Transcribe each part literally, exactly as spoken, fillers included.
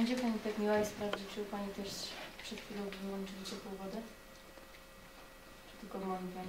Będzie Pani tak miła i sprawdzi, czy Pani też przed chwilą wyłączyli ciepłą wodę? Czy tylko moi Pani?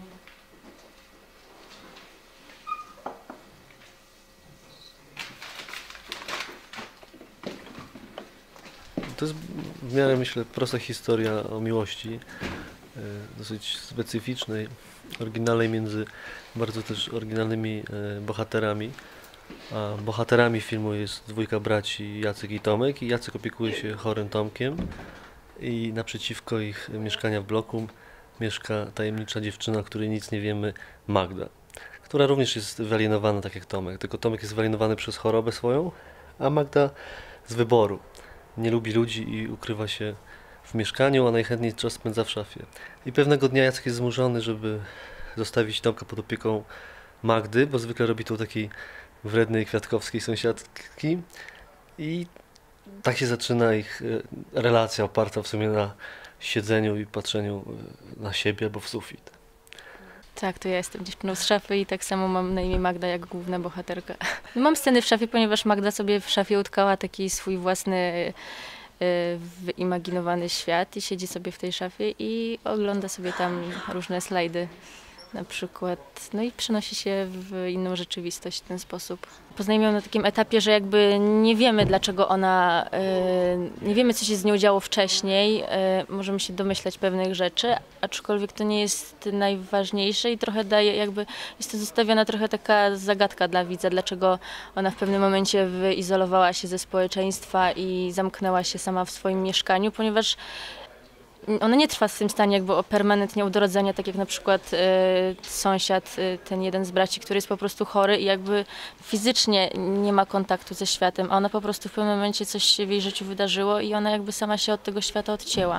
To jest w miarę, myślę, prosta historia o miłości, dosyć specyficznej, oryginalnej między bardzo też oryginalnymi bohaterami. A bohaterami filmu jest dwójka braci, Jacek i Tomek, i Jacek opiekuje się chorym Tomkiem i naprzeciwko ich mieszkania w bloku mieszka tajemnicza dziewczyna, o której nic nie wiemy, Magda, która również jest wyalienowana tak jak Tomek, tylko Tomek jest wyalienowany przez chorobę swoją, a Magda z wyboru. Nie lubi ludzi i ukrywa się w mieszkaniu, a najchętniej czas spędza w szafie. I pewnego dnia Jacek jest zmuszony, żeby zostawić Tomka pod opieką Magdy, bo zwykle robi to u takiej wrednej kwiatkowskiej sąsiadki. I tak się zaczyna ich relacja oparta w sumie na siedzeniu i patrzeniu na siebie albo w sufit. Tak, to ja jestem dziewczyną z szafy i tak samo mam na imię Magda jak główna bohaterka. Mam sceny w szafie, ponieważ Magda sobie w szafie utkała taki swój własny wyimaginowany świat i siedzi sobie w tej szafie i ogląda sobie tam różne slajdy na przykład, no i przenosi się w inną rzeczywistość w ten sposób. Poznajemy ją na takim etapie, że jakby nie wiemy, dlaczego ona, nie wiemy, co się z nią działo wcześniej, możemy się domyślać pewnych rzeczy, aczkolwiek to nie jest najważniejsze i trochę daje, jakby jest to zostawiona trochę taka zagadka dla widza, dlaczego ona w pewnym momencie wyizolowała się ze społeczeństwa i zamknęła się sama w swoim mieszkaniu, ponieważ ona nie trwa w tym stanie jakby permanentnie odrodzenia, tak jak na przykład y, sąsiad, y, ten jeden z braci, który jest po prostu chory i jakby fizycznie nie ma kontaktu ze światem, a ona po prostu w pewnym momencie coś się w jej życiu wydarzyło i ona jakby sama się od tego świata odcięła.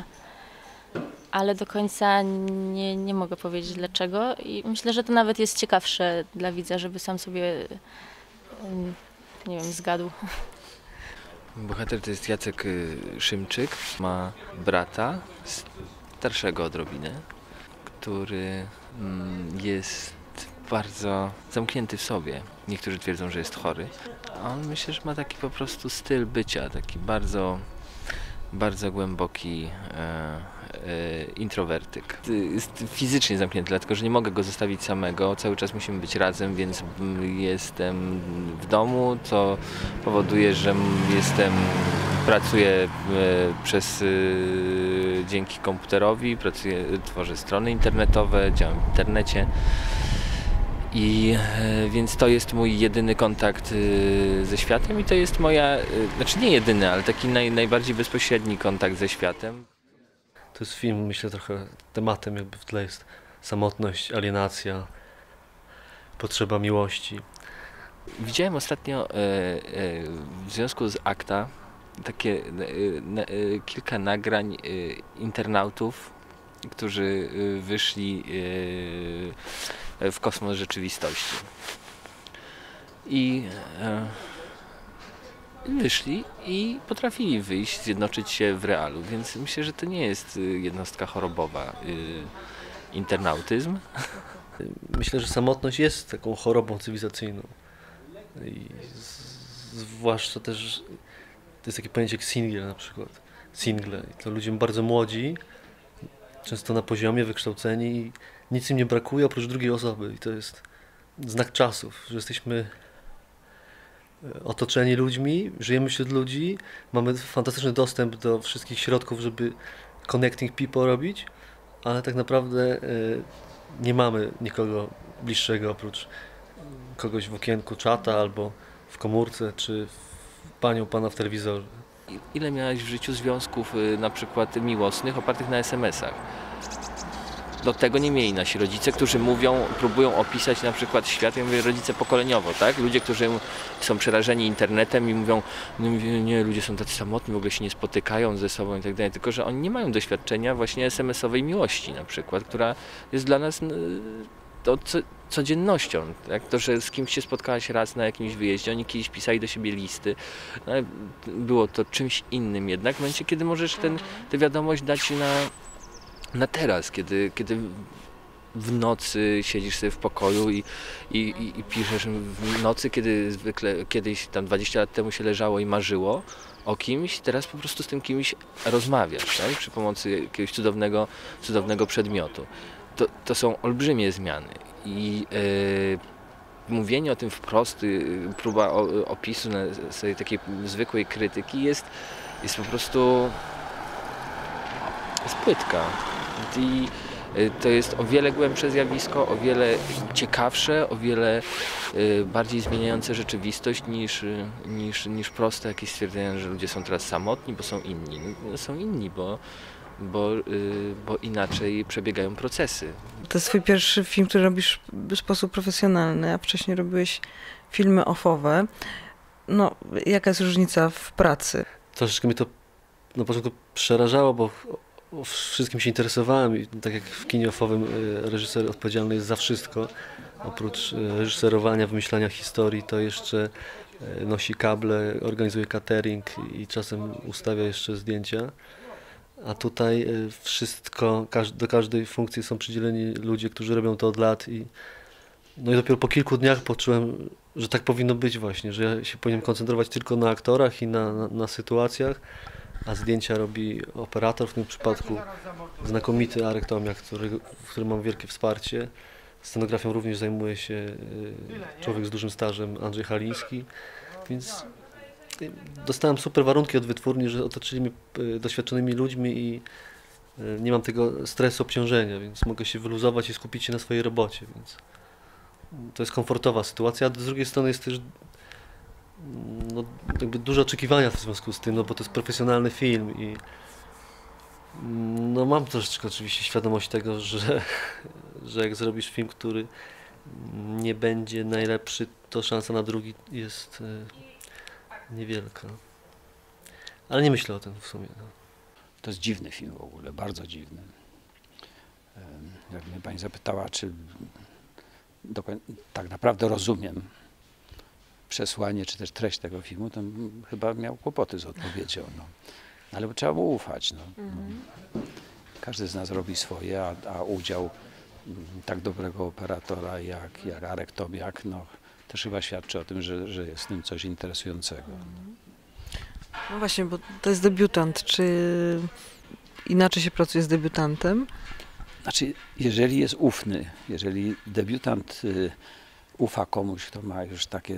Ale do końca nie, nie mogę powiedzieć dlaczego i myślę, że to nawet jest ciekawsze dla widza, żeby sam sobie, y, nie wiem, zgadł. Bohater to jest Jacek Szymczyk, ma brata, starszego odrobinę, który jest bardzo zamknięty w sobie. Niektórzy twierdzą, że jest chory, a on myślę, że ma taki po prostu styl bycia, taki bardzo, bardzo głęboki e, e, introwertyk. Jest fizycznie zamknięty, dlatego że nie mogę go zostawić samego, cały czas musimy być razem, więc jestem w domu, co powoduje, że jestem, pracuję e, przez, e, dzięki komputerowi, pracuję, tworzę strony internetowe, działam w internecie. I e, więc to jest mój jedyny kontakt e, ze światem i to jest moja, e, znaczy nie jedyny, ale taki naj, najbardziej bezpośredni kontakt ze światem. To jest film, myślę, trochę tematem jakby w tle jest samotność, alienacja, potrzeba miłości. Widziałem ostatnio e, e, w związku z ACTA takie e, e, kilka nagrań e, internautów, którzy e, wyszli e, w kosmos rzeczywistości. I e, wyszli i potrafili wyjść, zjednoczyć się w realu, więc myślę, że to nie jest jednostka chorobowa, e, internautyzm. Myślę, że samotność jest taką chorobą cywilizacyjną. I zwłaszcza też to jest takie pojęcie jak singiel na przykład. Single. I to ludzie bardzo młodzi, często na poziomie, wykształceni i nic im nie brakuje oprócz drugiej osoby. I to jest znak czasów, że jesteśmy otoczeni ludźmi, żyjemy wśród ludzi, mamy fantastyczny dostęp do wszystkich środków, żeby connecting people robić, ale tak naprawdę nie mamy nikogo bliższego oprócz kogoś w okienku czata albo w komórce, czy w panią, pana w telewizorze. Ile miałeś w życiu związków na przykład miłosnych opartych na es em esach? Do tego nie mieli nasi rodzice, którzy mówią, próbują opisać na przykład świat, ja mówię rodzice pokoleniowo, tak? Ludzie, którzy są przerażeni internetem i mówią, no nie, ludzie są tacy samotni, w ogóle się nie spotykają ze sobą i tak dalej, tylko że oni nie mają doświadczenia właśnie es em esowej miłości na przykład, która jest dla nas to codziennością, tak? To, że z kimś się spotkałaś raz na jakimś wyjeździe, oni kiedyś pisali do siebie listy, no, było to czymś innym jednak, w momencie, kiedy możesz ten, tę wiadomość dać na, na teraz, kiedy, kiedy w nocy siedzisz sobie w pokoju i, i, i, i piszesz w nocy, kiedy zwykle kiedyś tam dwadzieścia lat temu się leżało i marzyło o kimś, teraz po prostu z tym kimś rozmawiasz, tak? Przy pomocy jakiegoś cudownego, cudownego przedmiotu. To, to są olbrzymie zmiany i yy, mówienie o tym wprost, yy, próba o, opisu na sobie takiej zwykłej krytyki jest, jest po prostu jest płytka. I yy, to jest o wiele głębsze zjawisko, o wiele ciekawsze, o wiele yy, bardziej zmieniające rzeczywistość niż, yy, niż, niż proste jakieś stwierdzenie, że ludzie są teraz samotni, bo są inni. No, są inni, bo Bo, yy, bo inaczej przebiegają procesy. To jest twój pierwszy film, który robisz w sposób profesjonalny, a wcześniej robiłeś filmy offowe. No, jaka jest różnica w pracy? Troszeczkę mnie to na początku przerażało, bo wszystkim się interesowałem i tak jak w kinie offowym reżyser odpowiedzialny jest za wszystko. Oprócz reżyserowania, wymyślania historii, to jeszcze nosi kable, organizuje catering i czasem ustawia jeszcze zdjęcia. A tutaj wszystko, do każdej funkcji są przydzieleni ludzie, którzy robią to od lat i, no i dopiero po kilku dniach poczułem, że tak powinno być właśnie, że ja się powinienem koncentrować tylko na aktorach i na, na, na sytuacjach, a zdjęcia robi operator, w tym przypadku znakomity Arek Tomiak, który, w którym mam wielkie wsparcie. Scenografią również zajmuje się człowiek z dużym stażem, Andrzej Haliński, więc dostałem super warunki od wytwórni, że otoczyli mnie doświadczonymi ludźmi i nie mam tego stresu, obciążenia, więc mogę się wyluzować i skupić się na swojej robocie, więc to jest komfortowa sytuacja, a z drugiej strony jest też no, jakby duże oczekiwania w związku z tym, no bo to jest profesjonalny film i no mam troszeczkę oczywiście świadomość tego, że, że jak zrobisz film, który nie będzie najlepszy, to szansa na drugi jest niewielka. Ale nie myślę o tym w sumie. No. To jest dziwny film w ogóle, bardzo dziwny. Jak mnie pani zapytała, czy do, tak naprawdę rozumiem przesłanie, czy też treść tego filmu, to chyba miał kłopoty z odpowiedzią. No. Ale trzeba mu ufać. No. Mhm. Każdy z nas robi swoje, a, a udział tak dobrego operatora jak, jak Arek Tomiak, no, też chyba świadczy o tym, że, że jest w tym coś interesującego. No właśnie, bo to jest debiutant. Czy inaczej się pracuje z debiutantem? Znaczy, jeżeli jest ufny, jeżeli debiutant y, ufa komuś, kto ma już takie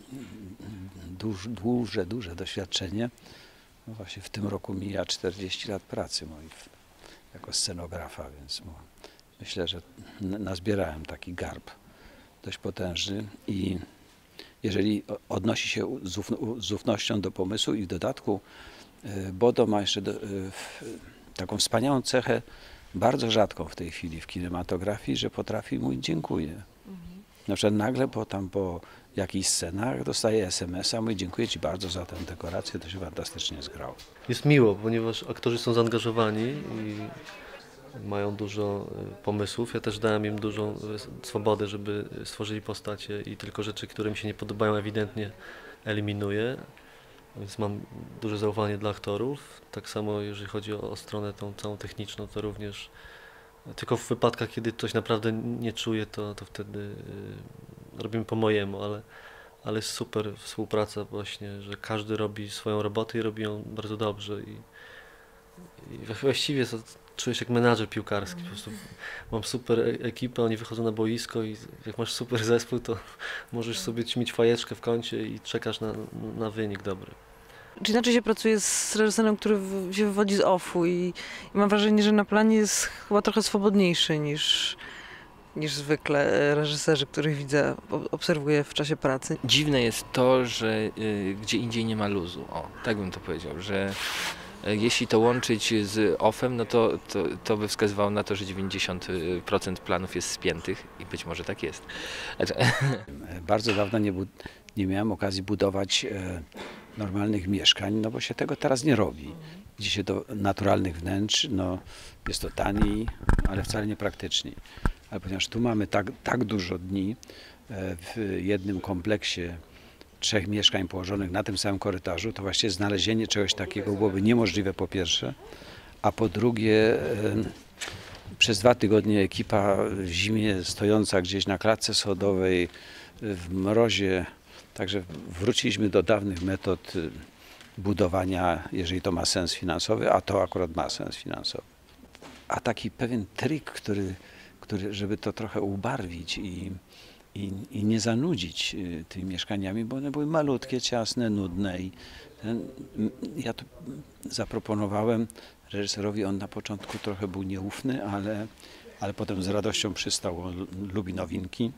duż, duże, duże doświadczenie, no właśnie w tym roku mija czterdzieści lat pracy moich jako scenografa, więc no, myślę, że nazbierałem taki garb dość potężny i jeżeli odnosi się z, uf, z ufnością do pomysłu i w dodatku y, Bodo ma jeszcze do, y, taką wspaniałą cechę, bardzo rzadką w tej chwili w kinematografii, że potrafi mówić dziękuję. Mhm. Na przykład nagle po, tam po jakichś scenach dostaje es em es a, mówi dziękuję ci bardzo za tę dekorację, to się fantastycznie zgrało. Jest miło, ponieważ aktorzy są zaangażowani i mają dużo pomysłów. Ja też dałem im dużą swobodę, żeby stworzyli postacie i tylko rzeczy, które mi się nie podobają, ewidentnie eliminuję. Więc mam duże zaufanie dla aktorów. Tak samo jeżeli chodzi o, o stronę tą całą techniczną, to również tylko w wypadkach, kiedy coś naprawdę nie czuję, to, to wtedy y, robimy po mojemu, ale, ale jest super współpraca właśnie, że każdy robi swoją robotę i robi ją bardzo dobrze. I, i właściwie to czuję się jak menadżer piłkarski. Po prostu mam super ekipę, oni wychodzą na boisko i jak masz super zespół, to możesz sobie ćmić fajeczkę w kącie i czekasz na, na wynik dobry. Czy inaczej się pracuje z reżyserem, który się wywodzi z offu i, i mam wrażenie, że na planie jest chyba trochę swobodniejszy niż, niż zwykle reżyserzy, których widzę, obserwuję w czasie pracy. Dziwne jest to, że y, gdzie indziej nie ma luzu. O, tak bym to powiedział, że jeśli to łączyć z offem, no to, to, to by wskazywało na to, że dziewięćdziesiąt procent planów jest spiętych i być może tak jest. Bardzo dawno nie, nie miałem okazji budować e, normalnych mieszkań, no bo się tego teraz nie robi. Idzie się do naturalnych wnętrz, no jest to taniej, ale wcale nie praktyczniej. Ale ponieważ tu mamy tak, tak dużo dni e, w jednym kompleksie trzech mieszkań położonych na tym samym korytarzu, to właściwie znalezienie czegoś takiego byłoby niemożliwe po pierwsze, a po drugie Przez dwa tygodnie ekipa w zimie stojąca gdzieś na klatce schodowej, w mrozie. Także wróciliśmy do dawnych metod budowania, jeżeli to ma sens finansowy, a to akurat ma sens finansowy. A taki pewien trik, który, który żeby to trochę ubarwić i, i, i nie zanudzić tymi mieszkaniami, bo one były malutkie, ciasne, nudne. I ten, ja to zaproponowałem reżyserowi, on na początku trochę był nieufny, ale, ale potem z radością przystał, on lubi nowinki.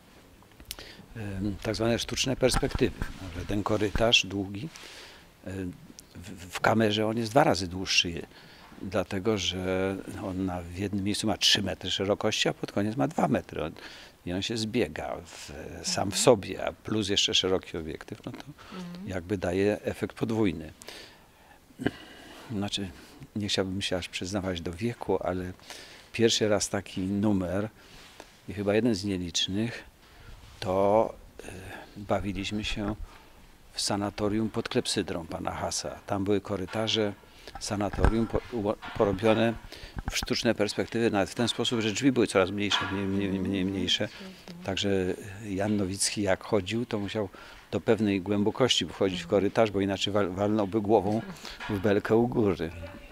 Tak zwane sztuczne perspektywy. Że ten korytarz długi, w, w kamerze on jest dwa razy dłuższy, dlatego że on na, w jednym miejscu ma trzy metry szerokości, a pod koniec ma dwa metry. On, I on się zbiega w, sam w sobie, a plus jeszcze szeroki obiektyw, no to jakby daje efekt podwójny. Znaczy, nie chciałbym się aż przyznawać do wieku, ale pierwszy raz taki numer i chyba jeden z nielicznych, to y, bawiliśmy się w sanatorium pod klepsydrą pana Hasa. Tam były korytarze sanatorium po, u, porobione w sztuczne perspektywy, nawet w ten sposób, że drzwi były coraz mniejsze, mniej, mniej, mniej, mniejsze. Także Jan Nowicki jak chodził, to musiał do pewnej głębokości wchodzić w korytarz, bo inaczej wal, walnąłby głową w belkę u góry.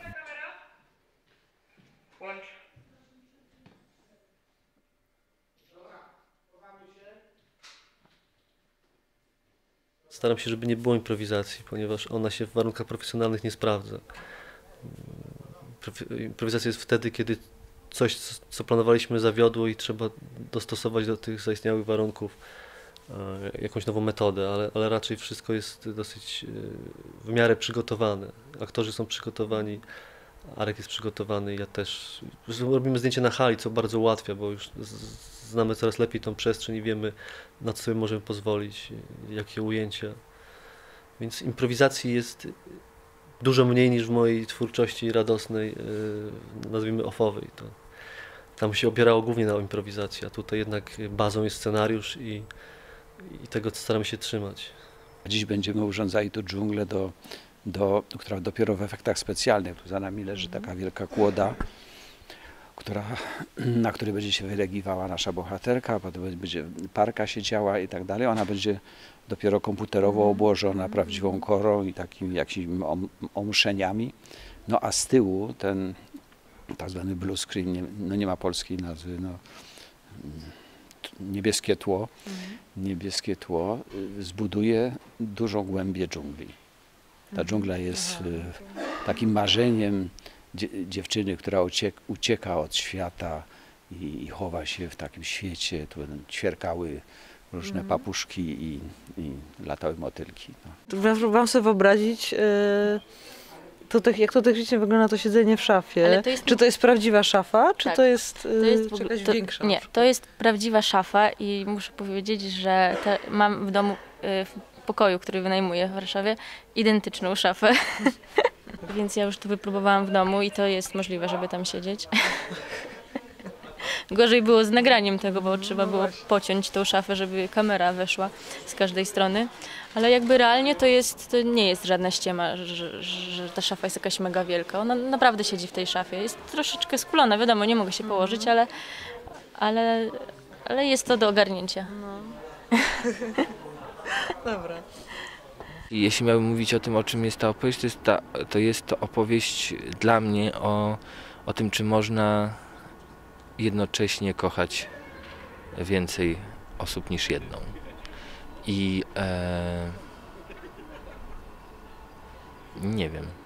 Staram się, żeby nie było improwizacji, ponieważ ona się w warunkach profesjonalnych nie sprawdza. Improwizacja jest wtedy, kiedy coś, co planowaliśmy, zawiodło i trzeba dostosować do tych zaistniałych warunków jakąś nową metodę, ale, ale raczej wszystko jest dosyć w miarę przygotowane. Aktorzy są przygotowani, Arek jest przygotowany, ja też. Robimy zdjęcie na hali, co bardzo ułatwia, bo już znamy coraz lepiej tą przestrzeń i wiemy, na co sobie możemy pozwolić, jakie ujęcia. Więc improwizacji jest dużo mniej niż w mojej twórczości radosnej, nazwijmy offowej. To tam się opierało głównie na improwizacji, a tutaj jednak bazą jest scenariusz i, i tego staramy się trzymać. Dziś będziemy urządzali tu dżunglę, do, do, która dopiero w efektach specjalnych. Tu za nami leży taka wielka kłoda, która, na której będzie się wylegiwała nasza bohaterka, potem będzie parka siedziała i tak dalej. Ona będzie dopiero komputerowo obłożona prawdziwą korą i takimi jakimiś omuszeniami. No a z tyłu ten tak zwany blue screen, nie, no nie ma polskiej nazwy, no, niebieskie tło, niebieskie tło zbuduje dużą głębię dżungli. Ta dżungla jest takim marzeniem dziewczyny, która uciek, ucieka od świata i, i chowa się w takim świecie. Tu ćwierkały różne mm. papuszki i, i latały motylki. No. Próbowałam sobie wyobrazić, yy, to, to, jak to technicznie wygląda to siedzenie w szafie. To jest... Czy to jest prawdziwa szafa, czy tak. to jest, yy, to jest czy jakaś to, większa? Nie, to jest prawdziwa szafa i muszę powiedzieć, że te, mam w domu, yy, w pokoju, który wynajmuję w Warszawie, identyczną szafę. Więc ja już to wypróbowałam w domu i to jest możliwe, żeby tam siedzieć. Gorzej było z nagraniem tego, bo trzeba było pociąć tą szafę, żeby kamera weszła z każdej strony. Ale jakby realnie to jest, to nie jest żadna ściema, że, że ta szafa jest jakaś mega wielka. Ona naprawdę siedzi w tej szafie. Jest troszeczkę skulona, wiadomo, nie mogę się położyć, ale, ale, ale jest to do ogarnięcia. No. Dobra. Jeśli miałbym mówić o tym, o czym jest ta opowieść, to jest, ta, to, jest to opowieść dla mnie o, o tym, czy można jednocześnie kochać więcej osób niż jedną. I e, nie wiem.